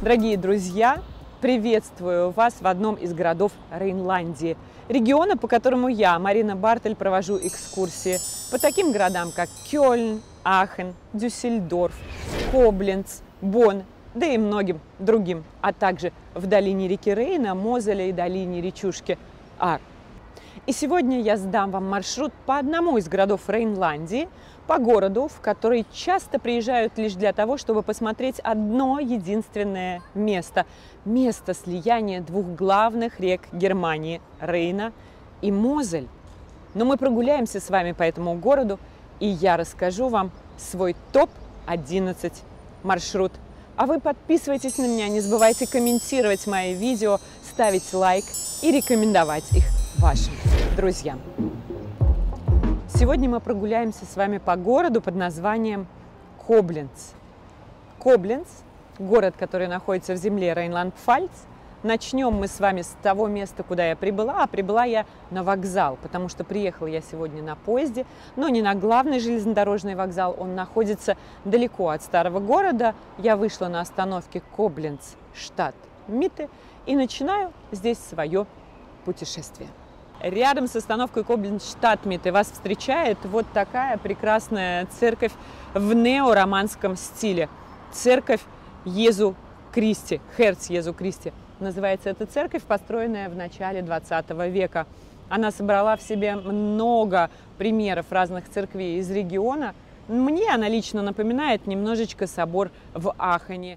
Дорогие друзья, приветствую вас в одном из городов Рейнландии, региона, по которому я, Марина Бартель, провожу экскурсии по таким городам, как Кёльн, Ахен, Дюссельдорф, Кобленц, Бонн, да и многим другим, а также в долине реки Рейна, Мозеля и долине речушки Ар. И сегодня я сдам вам маршрут по одному из городов Рейнландии, по городу, в который часто приезжают лишь для того, чтобы посмотреть одно единственное место. Место слияния двух главных рек Германии – Рейна и Мозель. Но мы прогуляемся с вами по этому городу, и я расскажу вам свой топ-11 маршрут. А вы подписывайтесь на меня, не забывайте комментировать мои видео, ставить лайк и рекомендовать их вашим друзьям. Сегодня мы прогуляемся с вами по городу под названием Кобленц. Кобленц – город, который находится в земле Рейнланд-Пфальц. Начнем мы с вами с того места, куда я прибыла. А прибыла я на вокзал, потому что приехала я сегодня на поезде, но не на главный железнодорожный вокзал. Он находится далеко от старого города. Я вышла на остановке Кобленц, штат Митте, и начинаю здесь свое путешествие. Рядом с остановкой Кобленц-Штадт-Митте вас встречает вот такая прекрасная церковь в неороманском стиле. Церковь Иезу Кристи, Херц Иезу Кристи. Называется эта церковь, построенная в начале 20 века. Она собрала в себе много примеров разных церквей из региона. Мне она лично напоминает немножечко собор в Ахене.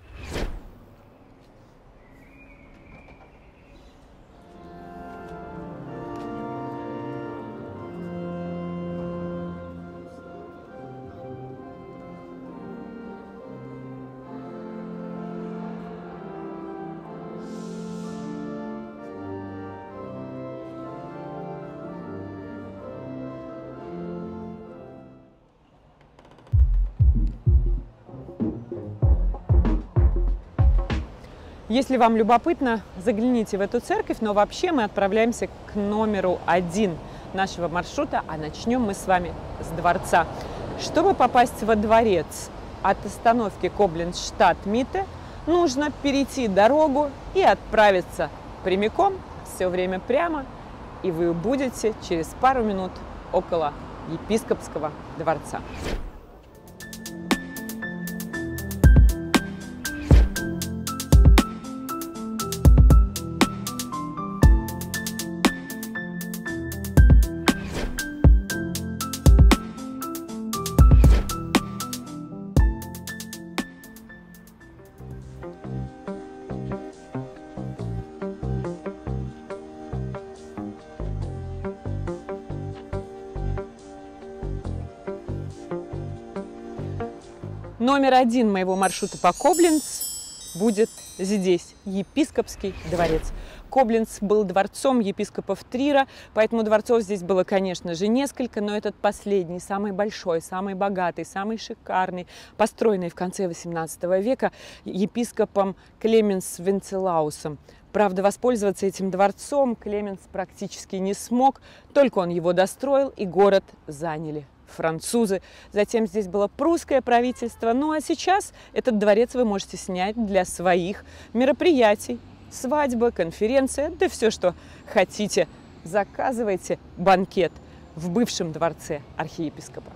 Если вам любопытно, загляните в эту церковь, но вообще мы отправляемся к номеру 1 нашего маршрута, а начнем мы с вами с дворца. Чтобы попасть во дворец от остановки Кобленц-Штадт-Митте, нужно перейти дорогу и отправиться прямиком, все время прямо, и вы будете через пару минут около епископского дворца. Номер 1 моего маршрута по Кобленц будет здесь, епископский дворец. Кобленц был дворцом епископов Трира, поэтому дворцов здесь было, конечно же, несколько, но этот последний, самый большой, самый богатый, самый шикарный, построенный в конце XVIII века епископом Клеменс Венцелаусом. Правда, воспользоваться этим дворцом Клеменс практически не смог, только он его достроил, и город заняли французы. Затем здесь было прусское правительство. Ну а сейчас этот дворец вы можете снять для своих мероприятий. Свадьба, конференция, да все, что хотите. Заказывайте банкет в бывшем дворце архиепископа.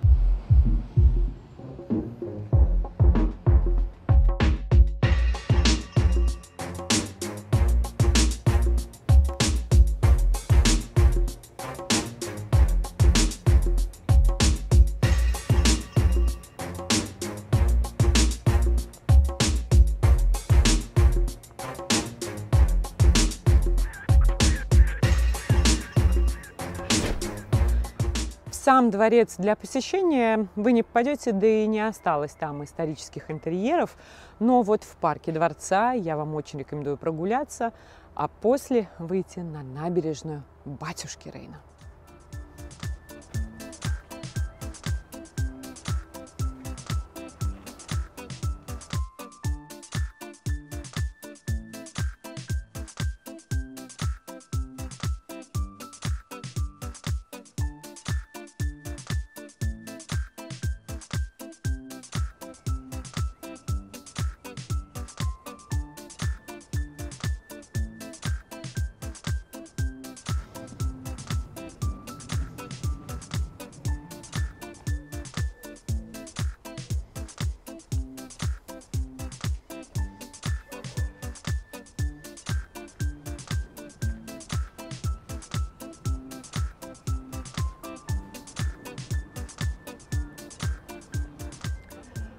Сам дворец для посещения вы не попадете, да и не осталось там исторических интерьеров. Но вот в парке дворца я вам очень рекомендую прогуляться, а после выйти на набережную Батюшки Рейна.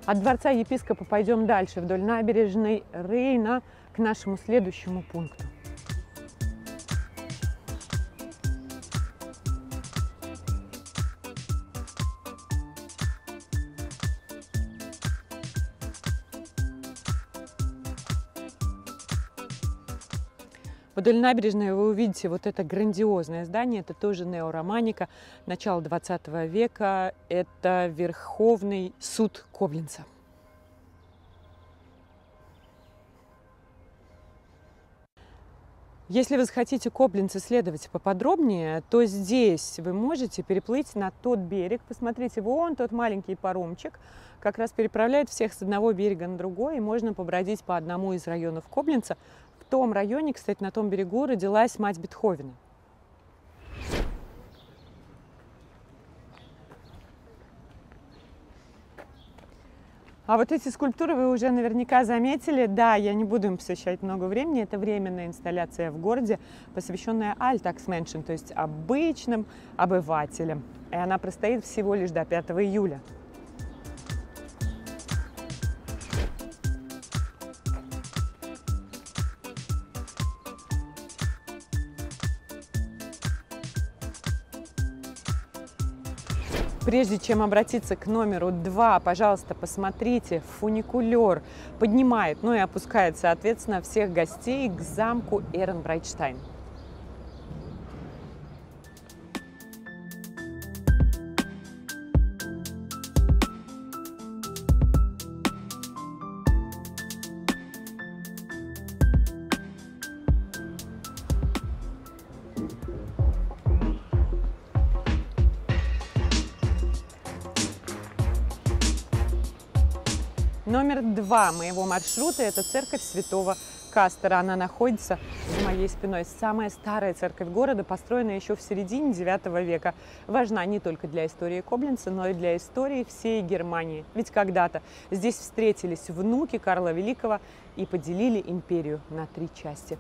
От дворца епископа пойдем дальше, вдоль набережной Рейна, к нашему следующему пункту. Вдоль набережной вы увидите вот это грандиозное здание, это тоже неороманика, начало 20 века, это Верховный суд Кобленца. Если вы захотите Кобленц исследовать поподробнее, то здесь вы можете переплыть на тот берег. Посмотрите, вон тот маленький паромчик как раз переправляет всех с одного берега на другой, и можно побродить по одному из районов Кобленца. В том районе, кстати, на том берегу родилась мать Бетховена. А вот эти скульптуры вы уже наверняка заметили. Да, я не буду им посвящать много времени. Это временная инсталляция в городе, посвященная Alltagsmenschen, то есть обычным обывателям. И она простоит всего лишь до 5 июля. Прежде чем обратиться к номеру 2, пожалуйста, посмотрите, фуникулер поднимает, ну и опускает, соответственно, всех гостей к замку Эренбрайтштайн. Номер 2 моего маршрута – это церковь Святого Кастера. Она находится за моей спиной. Самая старая церковь города, построена еще в середине 9 века. Важна не только для истории Кобленца, но и для истории всей Германии. Ведь когда-то здесь встретились внуки Карла Великого и поделили империю на 3 части.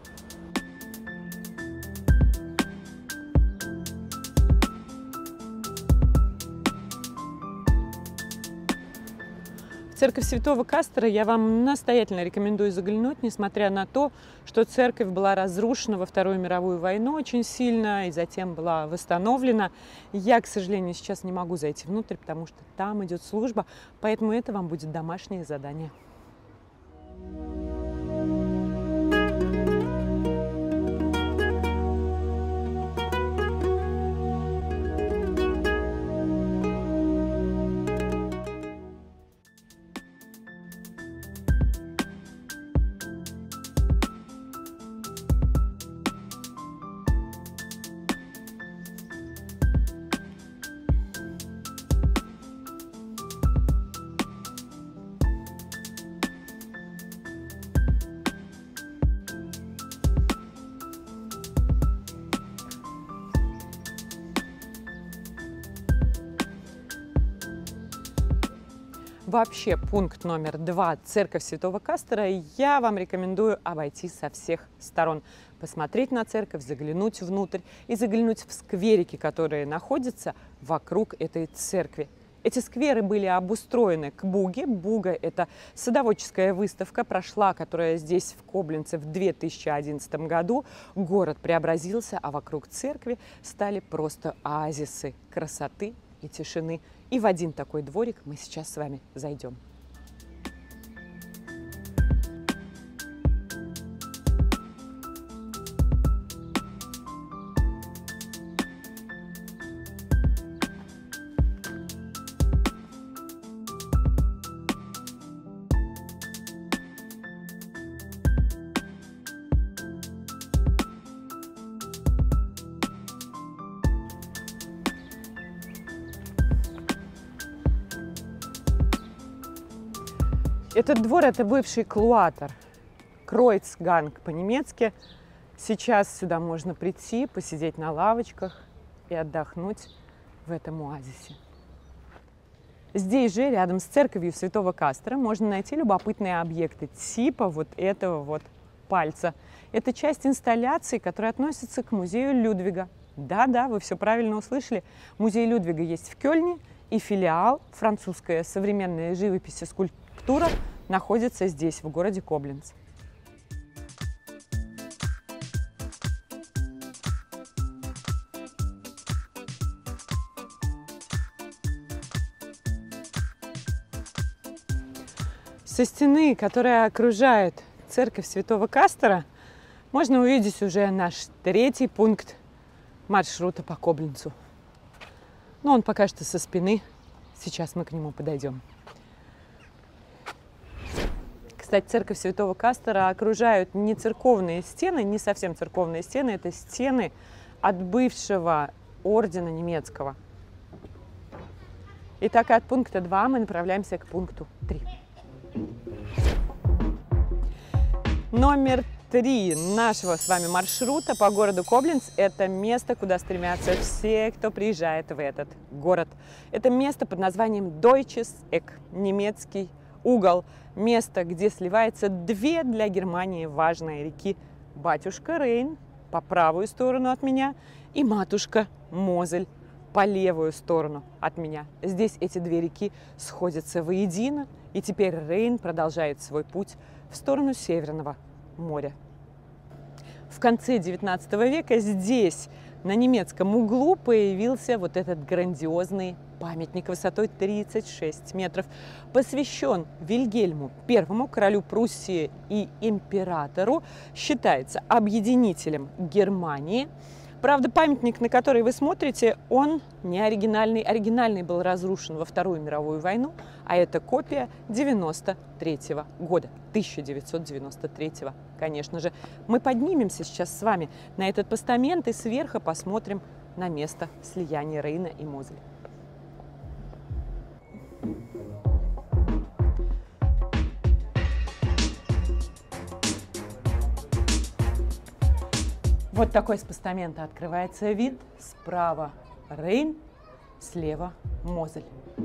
В церковь Святого Кастера я вам настоятельно рекомендую заглянуть, несмотря на то, что церковь была разрушена во Вторую мировую войну очень сильно и затем была восстановлена. Я, к сожалению, сейчас не могу зайти внутрь, потому что там идет служба, поэтому это вам будет домашнее задание. Вообще, пункт номер 2, церковь Святого Кастера, я вам рекомендую обойти со всех сторон. Посмотреть на церковь, заглянуть внутрь и заглянуть в скверики, которые находятся вокруг этой церкви. Эти скверы были обустроены к Буге. Буга – это садоводческая выставка, прошла, которая здесь в Кобленце в 2011 году. Город преобразился, а вокруг церкви стали просто оазисы красоты и тишины. И в один такой дворик мы сейчас с вами зайдем. Этот двор – это бывший клуатор, Кройцганг по-немецки. Сейчас сюда можно прийти, посидеть на лавочках и отдохнуть в этом оазисе. Здесь же, рядом с церковью Святого Кастера, можно найти любопытные объекты типа вот этого вот пальца. Это часть инсталляции, которая относится к музею Людвига. Да-да, вы все правильно услышали. Музей Людвига есть в Кёльне и филиал «Французская современная живопись и скульптура» находится здесь, в городе Кобленц. Со стены, которая окружает церковь Святого Кастора, можно увидеть уже наш третий пункт маршрута по Кобленцу. Но он пока что со спины. Сейчас мы к нему подойдем. Кстати, церковь Святого Кастора окружают не церковные стены, не совсем церковные стены, это стены от бывшего ордена немецкого. Итак, от пункта 2 мы направляемся к пункту 3. Номер 3 нашего с вами маршрута по городу Кобленц – это место, куда стремятся все, кто приезжает в этот город. Это место под названием Deutsches Eck, немецкий угол. Место, где сливаются две для Германии важные реки – Батюшка Рейн по правую сторону от меня и матушка Мозель по левую сторону от меня. Здесь эти две реки сходятся воедино, и теперь Рейн продолжает свой путь в сторону Северного моря. В конце XIX века здесь, на немецком углу, появился вот этот грандиозный памятник высотой 36 метров, посвящен Вильгельму I, королю Пруссии и императору, считается объединителем Германии. Правда, памятник, на который вы смотрите, он не оригинальный. Оригинальный был разрушен во Вторую мировую войну, а это копия 1993 года, 1993, конечно же. Мы поднимемся сейчас с вами на этот постамент и сверху посмотрим на место слияния Рейна и Мозель. Вот такой с постамента открывается вид. Справа Рейн, слева Мозель.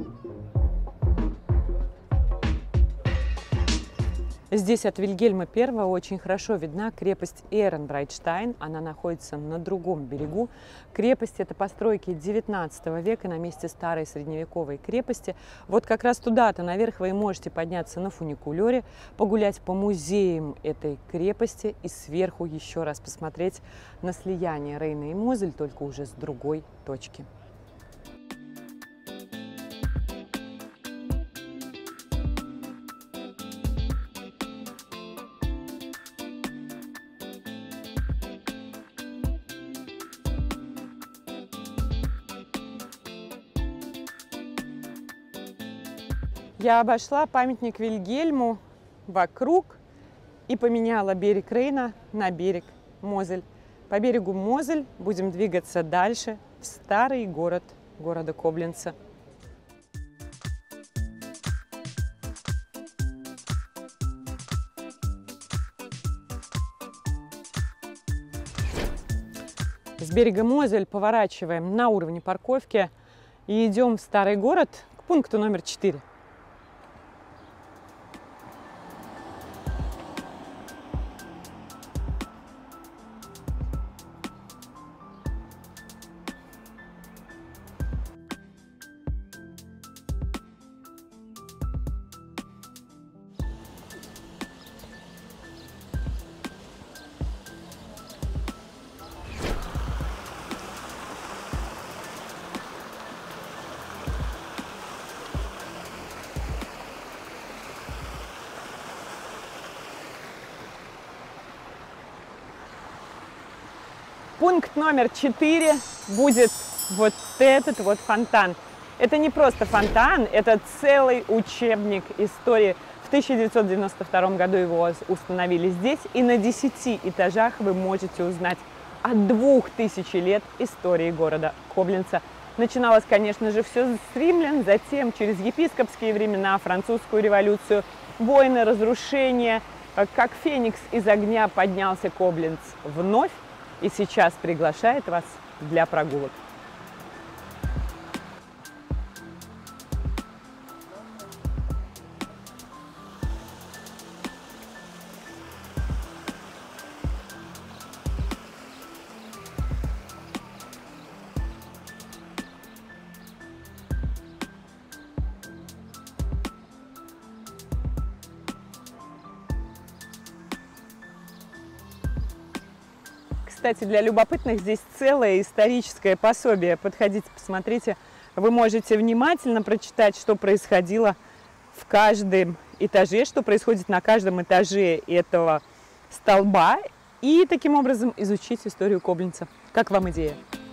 Здесь от Вильгельма I очень хорошо видна крепость Ehrenbreitstein. Она находится на другом берегу. Крепость – это постройки XIX века на месте старой средневековой крепости. Вот как раз туда-то наверх вы можете подняться на фуникулере, погулять по музеям этой крепости и сверху еще раз посмотреть на слияние Рейна и Мозель, только уже с другой точки. Я обошла памятник Вильгельму вокруг и поменяла берег Рейна на берег Мозель. По берегу Мозель будем двигаться дальше в старый город города Кобленца. С берега Мозель поворачиваем на уровне парковки и идем в старый город к пункту номер 4. Пункт номер 4 будет вот этот вот фонтан. Это не просто фонтан, это целый учебник истории. В 1992 году его установили здесь, и на 10 этажах вы можете узнать от 2000 лет истории города Кобленца. Начиналось, конечно же, все с римлян, затем через епископские времена, французскую революцию, войны, разрушения. Как феникс из огня поднялся Кобленц вновь, и сейчас приглашает вас для прогулок. кстати, для любопытных здесь целое историческое пособие. Подходите, посмотрите. Вы можете внимательно прочитать, что происходило в каждом этаже, что происходит на каждом этаже этого столба, и таким образом изучить историю Кобленца. Как вам идея?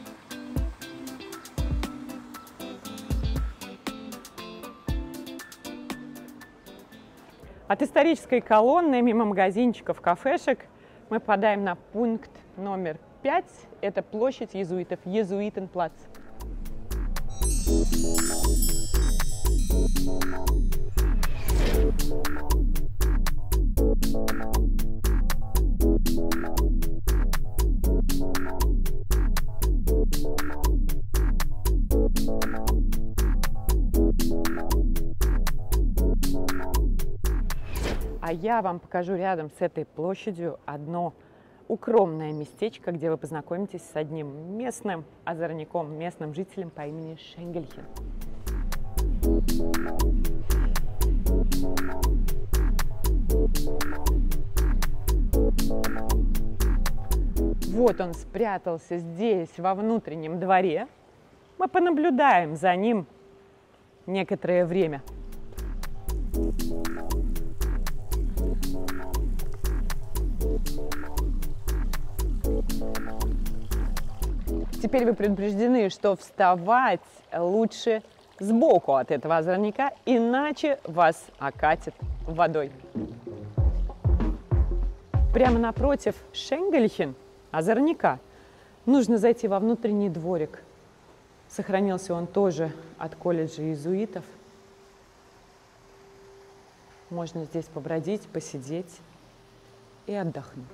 От исторической колонны мимо магазинчиков, кафешек мы попадаем на пункт номер 5. Это площадь иезуитов, Иезуитенплац. А я вам покажу рядом с этой площадью одно укромное местечко, где вы познакомитесь с одним местным озорником, местным жителем по имени Шенгельхен. Вот он спрятался здесь, во внутреннем дворе. Мы понаблюдаем за ним некоторое время. Теперь вы предупреждены, что вставать лучше сбоку от этого озорника, иначе вас окатит водой. Прямо напротив Шенгельхен, озорника, нужно зайти во внутренний дворик. Сохранился он тоже от колледжа иезуитов. Можно здесь побродить, посидеть и отдохнуть.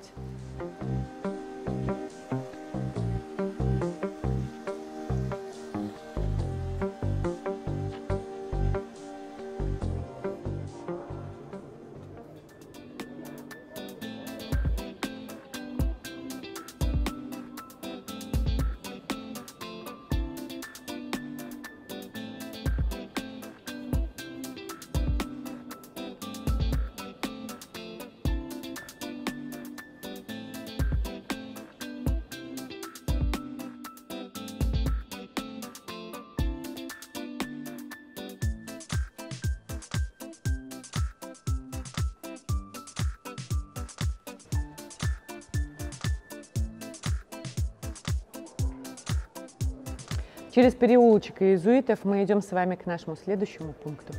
Через переулочек иезуитов мы идем с вами к нашему следующему пункту.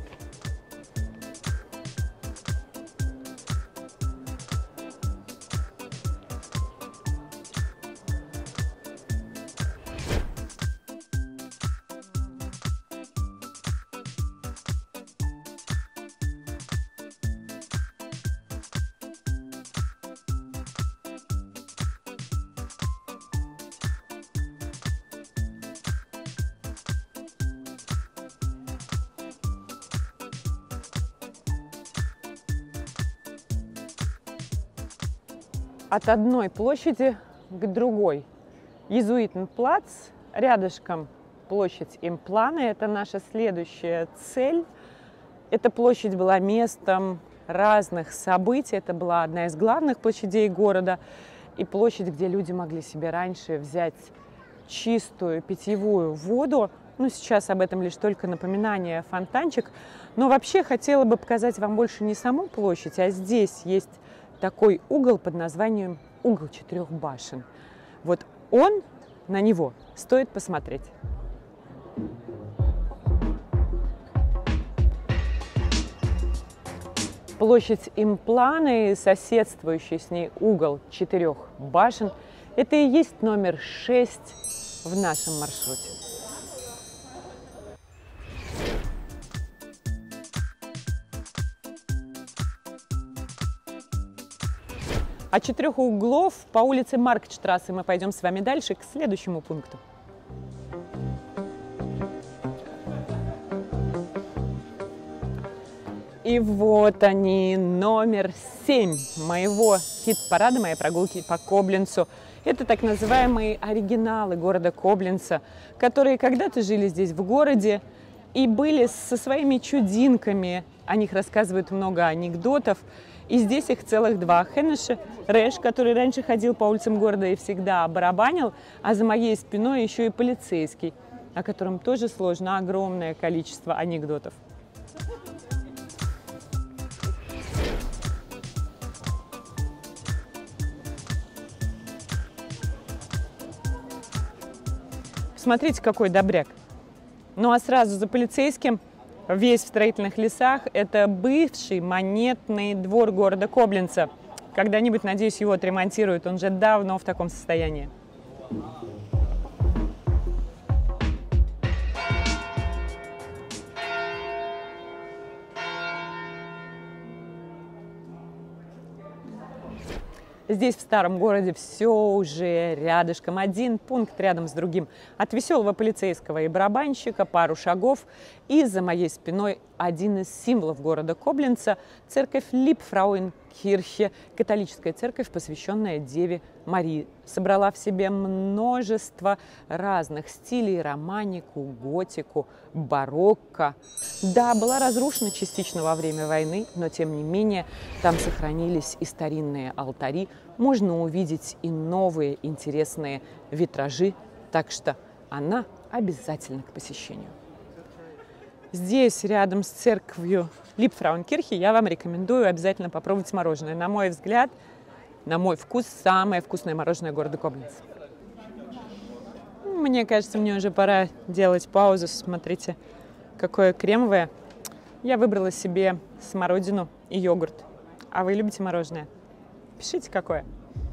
От одной площади к другой. Иезуитенплац, рядышком площадь Импланы, это наша следующая цель. Эта площадь была местом разных событий, это была одна из главных площадей города и площадь, где люди могли себе раньше взять чистую питьевую воду. Ну, сейчас об этом лишь только напоминание, фонтанчик. Но вообще хотела бы показать вам больше не саму площадь, а здесь есть такой угол под названием «Угол 4 башен». Вот на него стоит посмотреть. Площадь Импланы и соседствующий с ней угол 4 башен – это и есть номер 6 в нашем маршруте. От 4 углов по улице Марктштрассе мы пойдем с вами дальше к следующему пункту. И вот они, номер 7 моего хит-парада, моей прогулки по Кобленцу. Это так называемые оригиналы города Кобленца, которые когда-то жили здесь в городе и были со своими чудинками. О них рассказывают много анекдотов. И здесь их целых два. Хеннеше Рэш, который раньше ходил по улицам города и всегда барабанил, а за моей спиной еще и полицейский, о котором тоже сложно огромное количество анекдотов. Смотрите, какой добряк. Ну а сразу за полицейским, весь в строительных лесах, это бывший монетный двор города Кобленца. Когда-нибудь, надеюсь, его отремонтируют, он же давно в таком состоянии. Здесь, в старом городе, все уже рядышком. Один пункт рядом с другим. От веселого полицейского и барабанщика пару шагов. И за моей спиной один из символов города Кобленца – церковь Либфрауенкирхе, католическая церковь, посвященная Деве Марии. Собрала в себе множество разных стилей – романику, готику, барокко. Да, была разрушена частично во время войны, но тем не менее там сохранились и старинные алтари. Можно увидеть и новые интересные витражи, так что она обязательно к посещению. Здесь, рядом с церковью Либфрауенкирхе, я вам рекомендую обязательно попробовать мороженое. На мой взгляд, на мой вкус, самое вкусное мороженое города Кобленца. Мне кажется, мне уже пора делать паузу. Смотрите, какое кремовое. Я выбрала себе смородину и йогурт. А вы любите мороженое? Пишите, какое.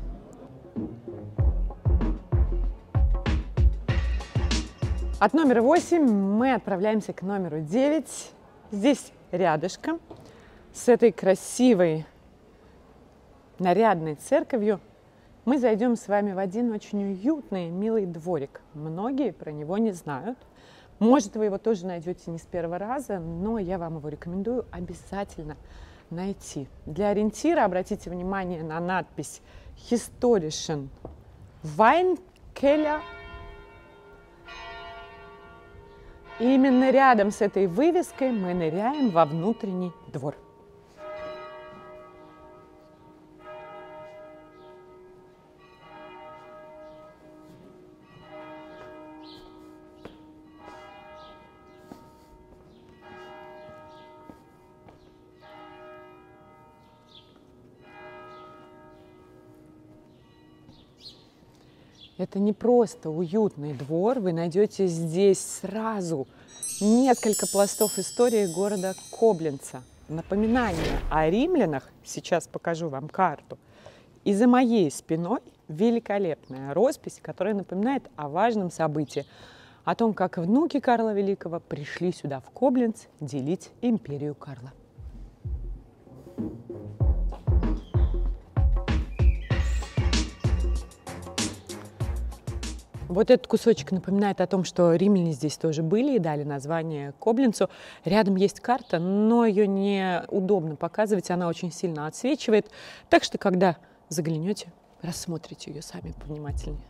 От номера 8 мы отправляемся к номеру 9. Здесь рядышком с этой красивой, нарядной церковью мы зайдем с вами в один очень уютный, милый дворик. Многие про него не знают. Может, вы его тоже найдете не с первого раза, но я вам его рекомендую обязательно найти. Для ориентира обратите внимание на надпись «Historischen Weinkeller». И именно рядом с этой вывеской мы ныряем во внутренний двор. Это не просто уютный двор, вы найдете здесь сразу несколько пластов истории города Кобленца. Напоминание о римлянах, сейчас покажу вам карту, и за моей спиной великолепная роспись, которая напоминает о важном событии, о том, как внуки Карла Великого пришли сюда, в Кобленц, делить империю Карла. Вот этот кусочек напоминает о том, что римляне здесь тоже были и дали название Кобленцу. Рядом есть карта, но ее неудобно показывать, она очень сильно отсвечивает. Так что, когда заглянете, рассмотрите ее сами повнимательнее.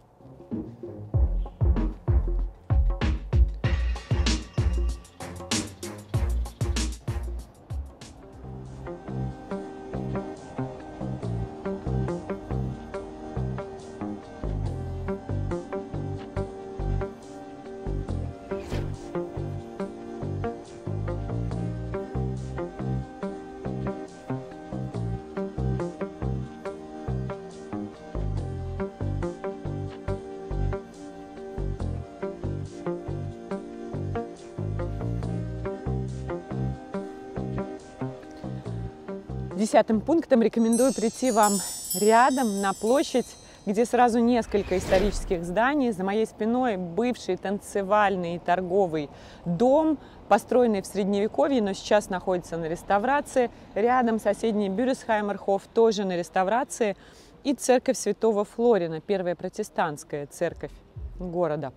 Десятым пунктом рекомендую прийти вам рядом на площадь, где сразу несколько исторических зданий. За моей спиной бывший танцевальный и торговый дом, построенный в Средневековье, но сейчас находится на реставрации. Рядом соседний Бюресхаймерхоф, тоже на реставрации. И церковь Святого Флорина, первая протестантская церковь города.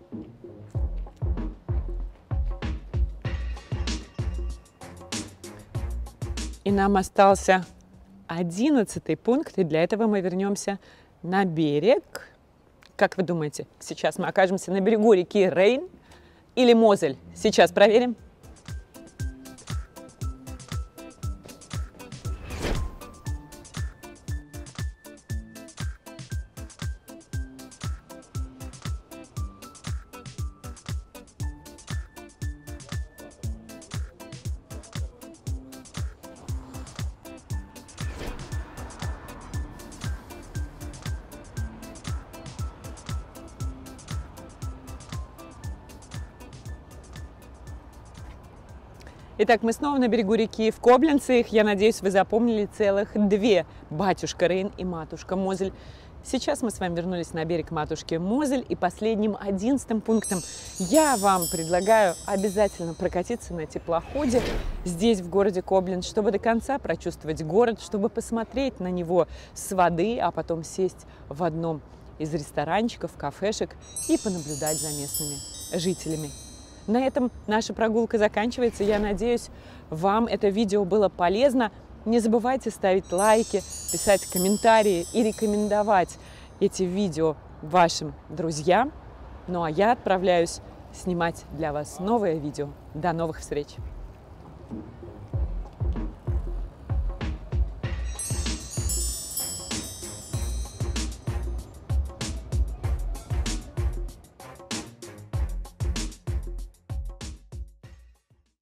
И нам остался 11-й пункт, и для этого мы вернемся на берег. Как вы думаете, сейчас мы окажемся на берегу реки Рейн или Мозель? Сейчас проверим. Итак, мы снова на берегу реки в Кобленце. Я надеюсь, вы запомнили целых две: батюшка Рейн и матушка Мозель. Сейчас мы с вами вернулись на берег матушки Мозель, и последним 11-м пунктом я вам предлагаю обязательно прокатиться на теплоходе здесь, в городе Кобленц, чтобы до конца прочувствовать город, чтобы посмотреть на него с воды, а потом сесть в одном из ресторанчиков, кафешек и понаблюдать за местными жителями. На этом наша прогулка заканчивается. Я надеюсь, вам это видео было полезно. Не забывайте ставить лайки, писать комментарии и рекомендовать эти видео вашим друзьям. Ну а я отправляюсь снимать для вас новое видео. До новых встреч!